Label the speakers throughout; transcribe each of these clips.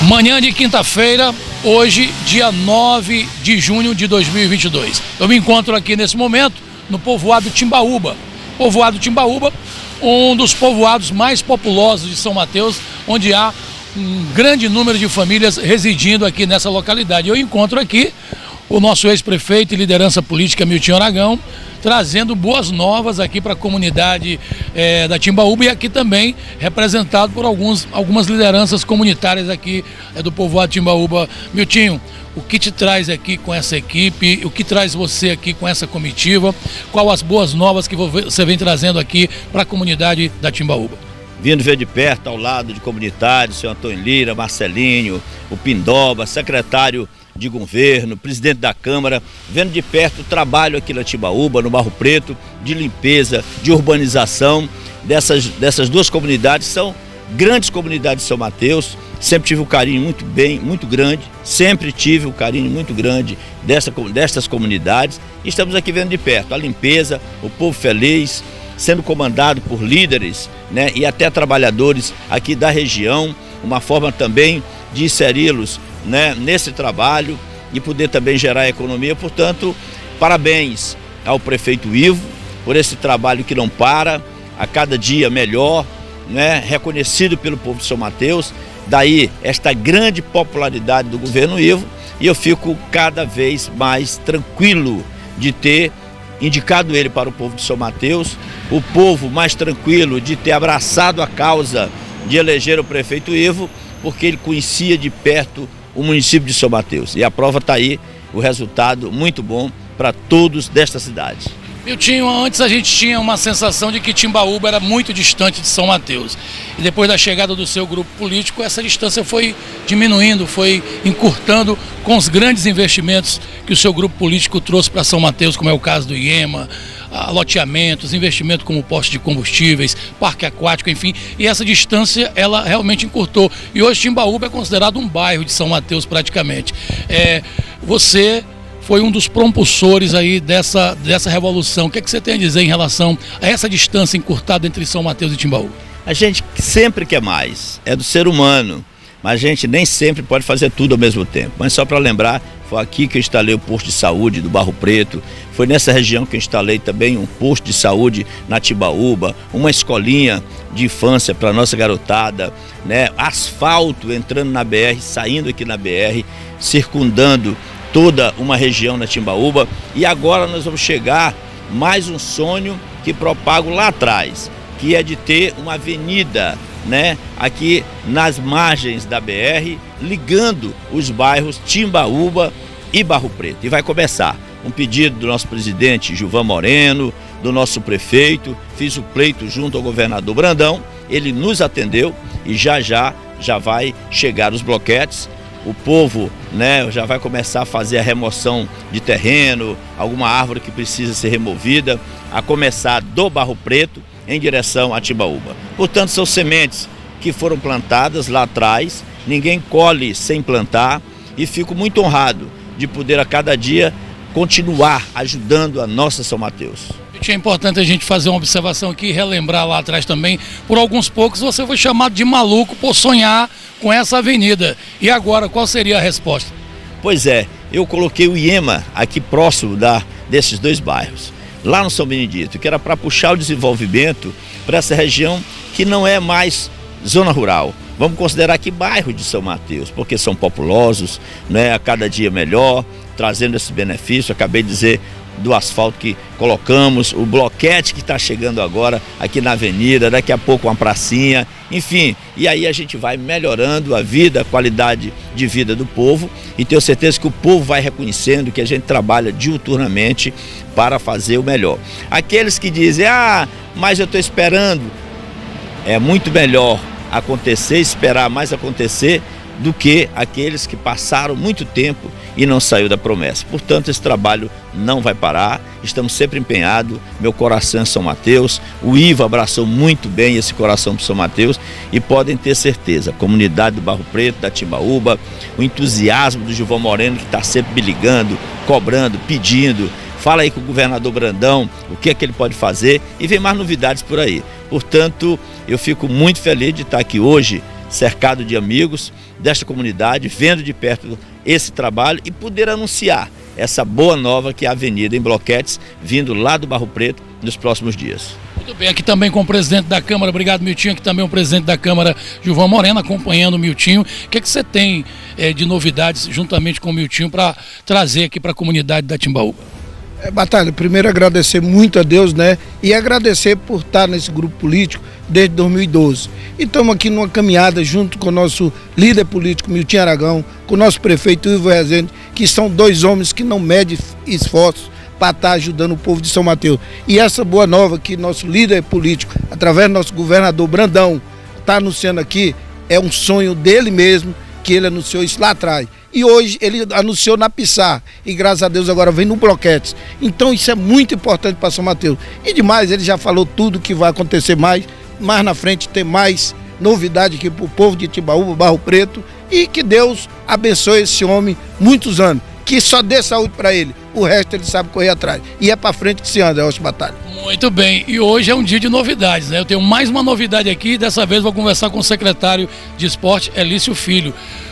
Speaker 1: Manhã de quinta-feira, hoje, dia 9 de junho de 2022. Eu me encontro aqui nesse momento no povoado Timbaúba. Povoado Timbaúba, um dos povoados mais populosos de São Mateus, onde há um grande número de famílias residindo aqui nessa localidade. Eu encontro aqui o nosso ex-prefeito e liderança política Miltinho Aragão, trazendo boas novas aqui para a comunidade da Timbaúba, e aqui também representado por algumas lideranças comunitárias aqui do povoado Timbaúba. Miltinho, o que te traz aqui com essa equipe, o que traz você aqui com essa comitiva, quais as boas novas que você vem trazendo aqui para a comunidade da Timbaúba?
Speaker 2: Vindo ver de perto, ao lado de comunitários, o senhor Antônio Lira, Marcelinho, o Pindoba, secretário de governo, presidente da Câmara, vendo de perto o trabalho aqui na Timbaúba, no Barro Preto, de limpeza, de urbanização dessas duas comunidades. São grandes comunidades de São Mateus. Sempre tive um carinho muito grande, sempre tive um carinho muito grande destas comunidades. E estamos aqui vendo de perto a limpeza, o povo feliz, sendo comandado por líderes, né, e até trabalhadores aqui da região, uma forma também de inseri-los, né, nesse trabalho e poder também gerar economia. Portanto, parabéns ao prefeito Ivo por esse trabalho que não para, a cada dia melhor, né, reconhecido pelo povo de São Mateus. Daí esta grande popularidade do governo Ivo, e eu fico cada vez mais tranquilo de ter indicado ele para o povo de São Mateus, o povo mais tranquilo de ter abraçado a causa de eleger o prefeito Ivo, porque ele conhecia de perto o município de São Mateus. E a prova está aí, o resultado muito bom para todos desta cidade.
Speaker 1: Miltinho, antes a gente tinha uma sensação de que Timbaúba era muito distante de São Mateus. E depois da chegada do seu grupo político, essa distância foi diminuindo, foi encurtando com os grandes investimentos que o seu grupo político trouxe para São Mateus, como é o caso do IEMA, loteamentos, investimento como posto de combustíveis, parque aquático, enfim. E essa distância, ela realmente encurtou. E hoje Timbaúba é considerado um bairro de São Mateus praticamente. Você foi um dos propulsores aí dessa revolução. O que é que você tem a dizer em relação a essa distância encurtada entre São Mateus e Timbaúba?
Speaker 2: A gente sempre quer mais, é do ser humano, mas a gente nem sempre pode fazer tudo ao mesmo tempo. Mas só para lembrar, foi aqui que eu instalei o posto de saúde do Barro Preto, foi nessa região que eu instalei também um posto de saúde na Timbaúba, uma escolinha de infância para a nossa garotada, né? Asfalto entrando na BR, saindo aqui na BR, circundando toda uma região na Timbaúba. E agora nós vamos chegar mais um sonho que propago lá atrás, que é de ter uma avenida, né, aqui nas margens da BR, ligando os bairros Timbaúba e Barro Preto. E vai começar um pedido do nosso presidente Gilvan Moreno, do nosso prefeito, fiz o pleito junto ao governador Brandão, ele nos atendeu e já vai chegar os bloquetes. O povo, né, já vai começar a fazer a remoção de terreno, alguma árvore que precisa ser removida, a começar do Barro Preto em direção a Timbaúba. Portanto, são sementes que foram plantadas lá atrás, ninguém colhe sem plantar, e fico muito honrado de poder a cada dia continuar ajudando a nossa São Mateus.
Speaker 1: É importante a gente fazer uma observação aqui e relembrar lá atrás também. Por alguns poucos você foi chamado de maluco por sonhar com essa avenida. E agora, qual seria a resposta?
Speaker 2: Pois é, eu coloquei o IEMA aqui próximo desses dois bairros, lá no São Benedito, que era para puxar o desenvolvimento para essa região que não é mais zona rural. Vamos considerar aqui bairro de São Mateus, porque são populosos, né, a cada dia melhor, trazendo esse benefício. Acabei de dizer do asfalto que colocamos, o bloquete que está chegando agora aqui na avenida, daqui a pouco uma pracinha, enfim. E aí a gente vai melhorando a vida, a qualidade de vida do povo, e tenho certeza que o povo vai reconhecendo que a gente trabalha diuturnamente para fazer o melhor. Aqueles que dizem, mas eu estou esperando, é muito melhor acontecer, esperar mais acontecer, do que aqueles que passaram muito tempo e não saiu da promessa. Portanto, esse trabalho não vai parar, estamos sempre empenhados, meu coração é São Mateus, o Ivo abraçou muito bem esse coração para São Mateus, e podem ter certeza, a comunidade do Barro Preto, da Timbaúba, o entusiasmo do Gilvan Moreno, que está sempre me ligando, cobrando, pedindo, fala aí com o governador Brandão, o que é que ele pode fazer, e vem mais novidades por aí. Portanto, eu fico muito feliz de estar aqui hoje, cercado de amigos desta comunidade, vendo de perto esse trabalho e poder anunciar essa boa nova que é a avenida em bloquetes, vindo lá do Barro Preto nos próximos dias.
Speaker 1: Muito bem, aqui também com o presidente da Câmara, obrigado Miltinho, aqui também o presidente da Câmara, Gilvan Moreno, acompanhando o Miltinho. O que é que você tem de novidades juntamente com o Miltinho para trazer aqui para a comunidade da Timbaúba?
Speaker 3: Batalha, primeiro agradecer muito a Deus, né? E agradecer por estar nesse grupo político desde 2012. E estamos aqui numa caminhada junto com o nosso líder político, Miltinho Aragão, com o nosso prefeito Ivo Rezende, que são dois homens que não medem esforços para estar ajudando o povo de São Mateus. E essa boa nova que nosso líder político, através do nosso governador Brandão, está anunciando aqui, é um sonho dele mesmo, que ele anunciou isso lá atrás. E hoje ele anunciou na Pissar, e graças a Deus agora vem no Bloquetes. Então isso é muito importante para São Mateus. E demais, ele já falou tudo que vai acontecer mais na frente tem mais novidade aqui para o povo de Timbaúba, Barro Preto, e que Deus abençoe esse homem muitos anos, que só dê saúde para ele, o resto ele sabe correr atrás. E é para frente que se anda, Elcio Batalha.
Speaker 1: Muito bem, e hoje é um dia de novidades, né? Eu tenho mais uma novidade aqui, dessa vez vou conversar com o secretário de Esporte, Elício Filho.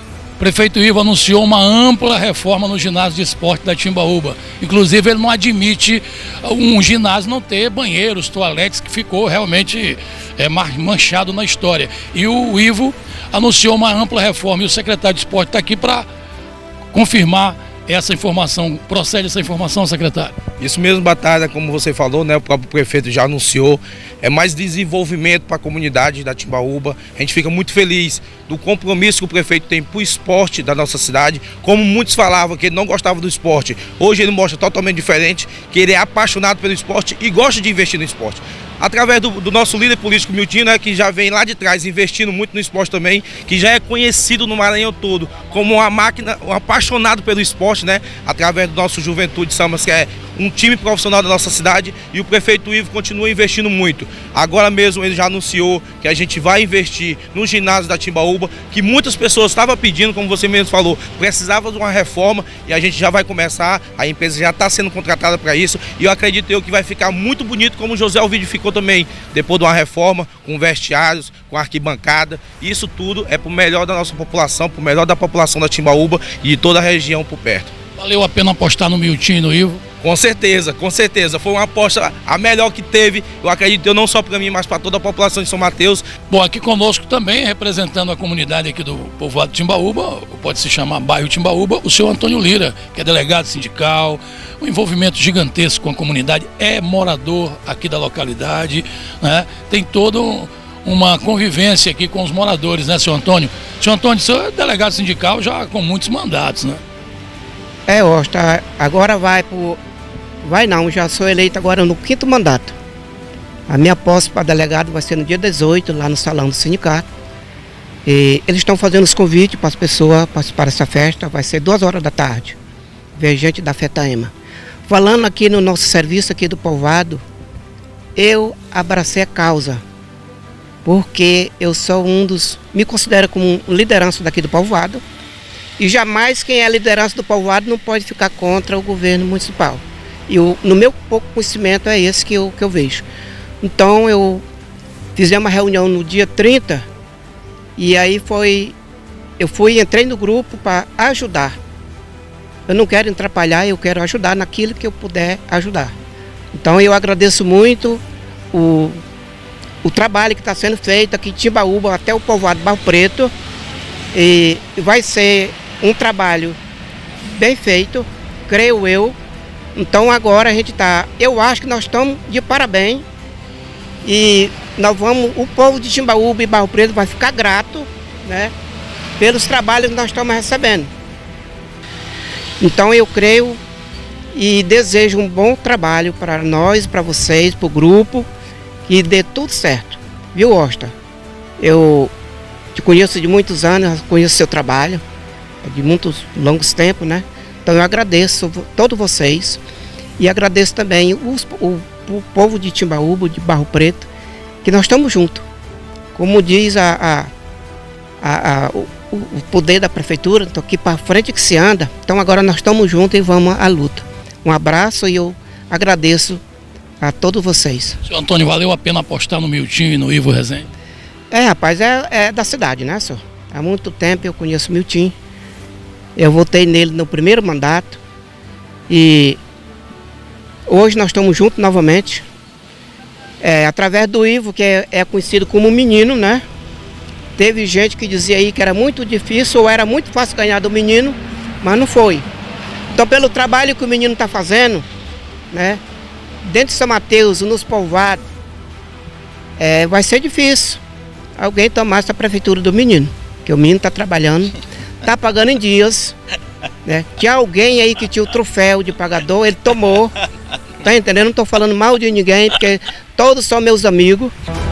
Speaker 1: O prefeito Ivo anunciou uma ampla reforma no ginásio de esporte da Timbaúba. Inclusive, ele não admite um ginásio não ter banheiros, toaletes, que ficou realmente manchado na história. E o Ivo anunciou uma ampla reforma e o secretário de esporte está aqui para confirmar essa informação. Procede essa informação, secretário?
Speaker 4: Isso mesmo, Batalha, como você falou, né? O próprio prefeito já anunciou. É mais desenvolvimento para a comunidade da Timbaúba. A gente fica muito feliz do compromisso que o prefeito tem para o esporte da nossa cidade. Como muitos falavam que ele não gostava do esporte, hoje ele mostra totalmente diferente, que ele é apaixonado pelo esporte e gosta de investir no esporte. Através do nosso líder político Miltinho, né, que já vem lá de trás investindo muito no esporte também, que já é conhecido no Maranhão todo como uma máquina, um apaixonado pelo esporte, né, através do nosso Juventude Samas, que é um time profissional da nossa cidade, e o prefeito Ivo continua investindo muito. Agora mesmo ele já anunciou que a gente vai investir no ginásio da Timbaúba, que muitas pessoas estavam pedindo, como você mesmo falou, precisava de uma reforma, e a gente já vai começar, a empresa já está sendo contratada para isso, e eu acredito que vai ficar muito bonito, como o José Ovidio ficou também, depois de uma reforma, com vestiários, com arquibancada. Isso tudo é para o melhor da nossa população, para o melhor da população da Timbaúba e de toda a região por perto.
Speaker 1: Valeu a pena apostar no Miltinho e no Ivo?
Speaker 4: Com certeza, com certeza. Foi uma aposta a melhor que teve, eu acredito, não só para mim, mas para toda a população de São Mateus.
Speaker 1: Bom, aqui conosco também, representando a comunidade aqui do povoado de Timbaúba, pode se chamar bairro Timbaúba, o senhor Antônio Lira, que é delegado sindical, um envolvimento gigantesco com a comunidade, é morador aqui da localidade, né? Tem todo uma convivência aqui com os moradores, né, senhor Antônio? Senhor Antônio, o senhor é delegado sindical já com muitos mandatos, né?
Speaker 5: Agora já sou eleito agora no 5º mandato. A minha posse para delegado vai ser no dia 18, lá no salão do sindicato. E eles estão fazendo os convites para as pessoas participar dessa festa, vai ser 2 horas da tarde. Viajante da FETAEMA. Falando aqui no nosso serviço aqui do povoado, eu abracei a causa, porque eu sou me considero como liderança daqui do povoado, e jamais quem é liderança do povoado não pode ficar contra o governo municipal. E no meu pouco conhecimento é esse que eu vejo. Então eu fiz uma reunião no dia 30, e aí entrei no grupo para ajudar. Eu não quero atrapalhar, eu quero ajudar naquilo que eu puder ajudar. Então eu agradeço muito o trabalho que está sendo feito aqui em Timbaúba até o povoado Barro Preto, e vai ser um trabalho bem feito, creio eu. Então agora eu acho que nós estamos de parabéns, e o povo de Timbaúba e Barro Preto vai ficar grato, né, pelos trabalhos que nós estamos recebendo. Então eu creio e desejo um bom trabalho para nós, para vocês, para o grupo, que dê tudo certo, viu, Osta? Eu te conheço de muitos anos, conheço seu trabalho, de muitos longos tempos, né? Então eu agradeço todos vocês e agradeço também o povo de Timbaúba, de Barro Preto, que nós estamos juntos. Como diz o poder da prefeitura, então aqui para frente que se anda, então agora nós estamos juntos e vamos à luta. Um abraço e eu agradeço a todos vocês.
Speaker 1: Senhor Antônio, valeu a pena apostar no Miltinho e no Ivo Rezende?
Speaker 5: Rapaz, é da cidade, né, senhor? Há muito tempo eu conheço o Miltinho. Eu votei nele no primeiro mandato. E hoje nós estamos juntos novamente. Através do Ivo, que é conhecido como menino, né? Teve gente que dizia aí que era muito difícil ou era muito fácil ganhar do menino, mas não foi. Então, pelo trabalho que o menino está fazendo, né? Dentro de São Mateus, nos povoados, vai ser difícil alguém tomar essa prefeitura do menino. Porque o menino está trabalhando, está pagando em dias, né? Tinha alguém aí que tinha o troféu de pagador, ele tomou. Tá entendendo? Não estou falando mal de ninguém, porque todos são meus amigos.